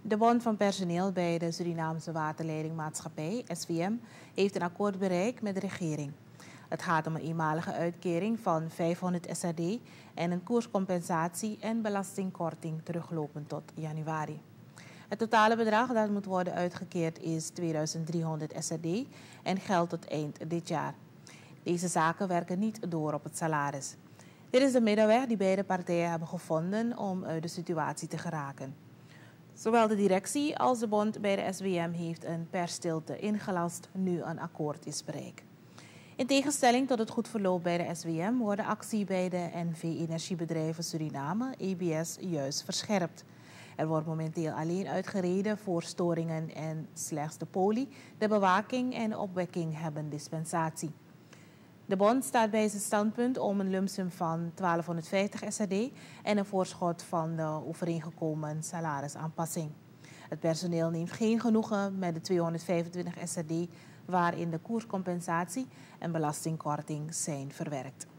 De Bond van Personeel bij de Surinaamse Waterleidingmaatschappij, SWM, heeft een akkoord bereikt met de regering. Het gaat om een eenmalige uitkering van 500 SRD en een koerscompensatie en belastingkorting teruglopend tot januari. Het totale bedrag dat moet worden uitgekeerd is 2300 SRD en geldt tot eind dit jaar. Deze zaken werken niet door op het salaris. Dit is de middenweg die beide partijen hebben gevonden om uit de situatie te geraken. Zowel de directie als de bond bij de SWM heeft een persstilte ingelast nu een akkoord is bereikt. In tegenstelling tot het goed verloop bij de SWM wordt de actie bij de NV Energiebedrijven Suriname, EBS, juist verscherpt. Er wordt momenteel alleen uitgereden voor storingen en slechts de poli, de bewaking en de opwekking hebben dispensatie. De bond staat bij zijn standpunt om een lump sum van 1250 SRD en een voorschot van de overeengekomen salarisaanpassing. Het personeel neemt geen genoegen met de 225 SRD waarin de koerscompensatie en belastingkorting zijn verwerkt.